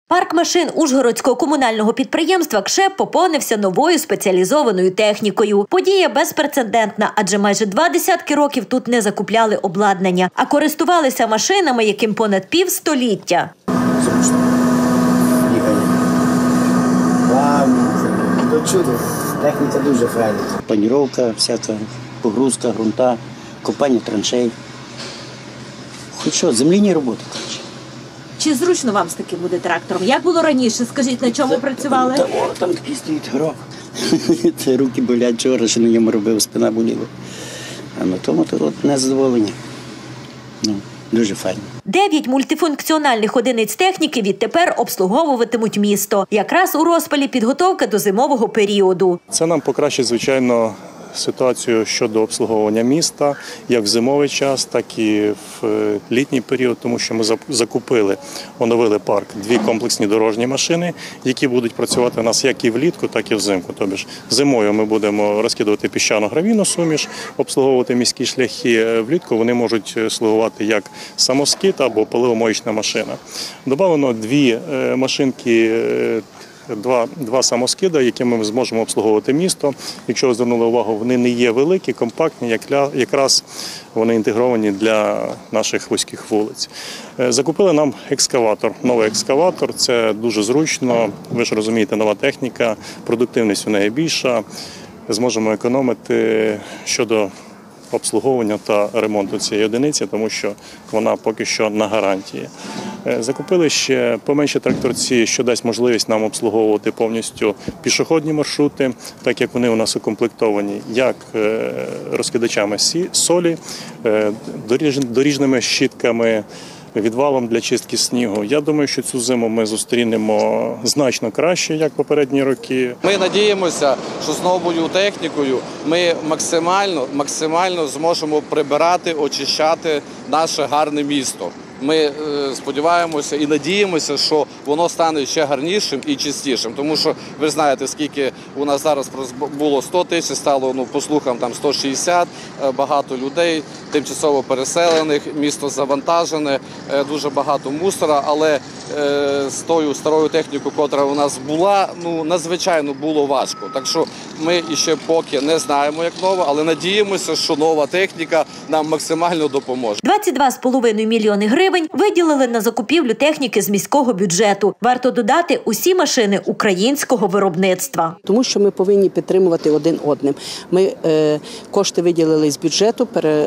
Парк машин Ужгородського комунального підприємства «КШЕП» поповнився новою спеціалізованою технікою. Подія безпрецедентна, адже майже 20 років тут не закупляли обладнання, а користувалися машинами, яким понад півстоліття. Зручно. Їхання. Плавно. До чудо. Техніка дуже файна. Паніровка, всяка погрузка, ґрунта, копання траншей. Хоч що, земляні роботи. Чи зручно вам з таким буде трактором? Як було раніше? Скажіть, на чому працювали? Там такий стоїть гроб. Це руки болять, вчора ще на ньому робив, спина боліла. А на тому то незадоволення. Дуже файно. 9 мультифункціональних одиниць техніки відтепер обслуговуватимуть місто. Якраз у розпалі підготовка до зимового періоду. Це нам покращить, звичайно, ситуацію щодо обслуговування міста, як в зимовий час, так і в літній період, тому що ми закупили, оновили парк 2 комплексні дорожні машини, які будуть працювати у нас як і влітку, так і взимку. Тобто зимою ми будемо розкидувати піщано-гравійну суміш, обслуговувати міські шляхи. Влітку вони можуть слугувати як самоскид або поливомоїчна машина. Добавлено 2 машинки, 2 самоскида, якими ми зможемо обслуговувати місто. Якщо ви звернули увагу, вони не є великі, компактні, якраз вони інтегровані для наших вузьких вулиць. Закупили нам екскаватор, новий екскаватор, це дуже зручно, ви ж розумієте, нова техніка, продуктивність у неї більша, зможемо економити щодо обслуговування та ремонту цієї одиниці, тому що вона поки що на гарантії. Закупили ще поменші тракторці, що дасть можливість нам обслуговувати повністю пішохідні маршрути, так як вони у нас укомплектовані як розкидачами солі, доріжними щітками, відвалом для чистки снігу. Я думаю, що цю зиму ми зустрінемо значно краще, як попередні роки. Ми надіємося, що з новою технікою ми максимально зможемо прибирати, очищати наше гарне місто. Ми сподіваємося і надіємося, що воно стане ще гарнішим і чистішим. Тому що ви знаєте, скільки у нас зараз було 100 тисяч, стало, по слухам, там 160, багато людей, тимчасово переселених, місто завантажене, дуже багато мусора, але з тою старою технікою, яка у нас була, надзвичайно було важко. Так що ми ще поки не знаємо, як нова, але надіємося, що нова техніка нам максимально допоможе. 22,5 мільйони гривень виділили на закупівлю техніки з міського бюджету. Варто додати, усі машини українського виробництва. Тому що ми повинні підтримувати один одним. Ми кошти виділили з бюджету,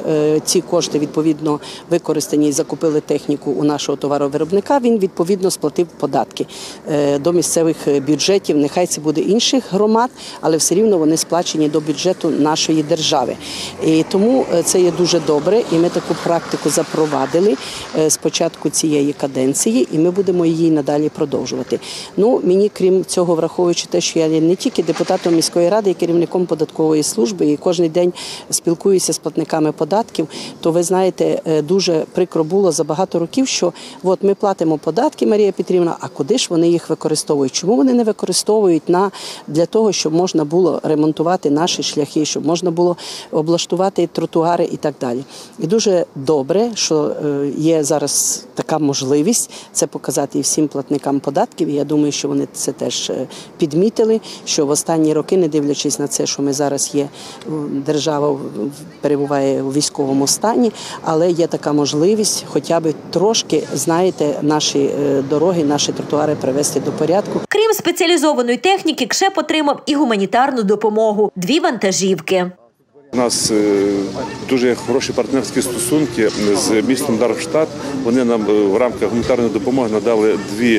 ці кошти відповідно використані і закупили техніку у нашого товаровиробника, він відповідно сплатив податки до місцевих бюджетів, нехай це буде інших громад, але все рівно вони сплачені до бюджету нашої держави. І тому це є дуже добре, і ми таку практику запровадили з початку цієї каденції, і ми будемо її надалі продовжувати. Мені, крім цього, враховуючи те, що я є не тільки депутатом міської ради, і керівником податкової служби, і кожен день спілкуюся з платниками податків, то ви знаєте, дуже прикро було за багато років, що ми платимо податки, Марія Петрівна, а куди ж вони їх використовують? Чому вони не використовують для того, щоб можна було ремонтувати наші шляхи, щоб можна було облаштувати тротуари і так далі. І дуже добре, що є зараз така можливість це показати і всім платникам податків. І я думаю, що вони це теж підмітили, що в останні роки, не дивлячись на це, що ми зараз є, держава перебуває у військовому стані, але є така можливість хоча б трошки, знаєте, наші дороги, наші тротуари привести до порядку. Крім спеціалізованої техніки, КШЕП отримав і гуманітарну допомогу – 2 вантажівки. У нас дуже хороші партнерські стосунки з містом Дармштадт. Вони нам в рамках гуманітарної допомоги надали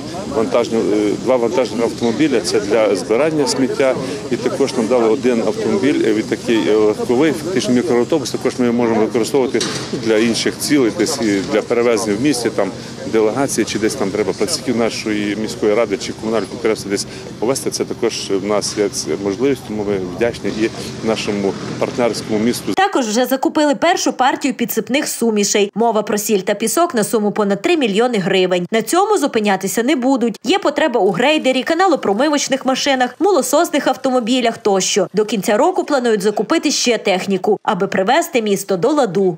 2 вантажні автомобілі. Це для збирання сміття. І також нам дали 1 автомобіль, він такий легковий, фактично мікроавтобус. Також ми його можемо використовувати для інших цілей, десь для перевезення в місті, там делегації, чи десь там треба працівників нашої міської ради чи комунального підприємства десь повезти. Це також в нас є можливість, тому ми вдячні і нашому партнерському місту. Також вже закупили першу партію підсипних сумішей. Мова про сіль та пісок на суму понад 3 мільйони гривень. На цьому зупинятися не будуть. Є потреба у грейдері, каналопромивочних машинах, молососних автомобілях тощо. До кінця року планують закупити ще техніку, аби привести місто до ладу.